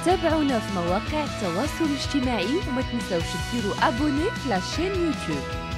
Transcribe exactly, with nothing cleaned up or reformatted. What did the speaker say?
تابعونا في مواقع التواصل الاجتماعي وما تنساوش ديروا ابوني في لاشين يوتيوب.